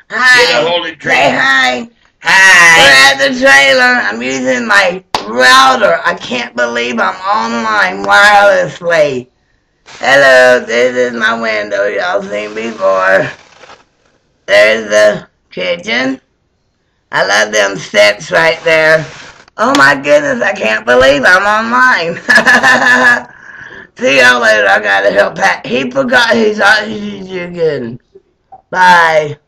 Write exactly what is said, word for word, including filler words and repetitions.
Get a Hi. hold of Say Trina. hi. We're Hi. at the trailer. I'm using my router. I can't believe I'm online wirelessly. Hello, this is my window. Y'all seen before. There's the kitchen. I love them steps right there. Oh my goodness, I can't believe I'm online. See y'all later. I gotta help Pat. He forgot his oxygen. Bye.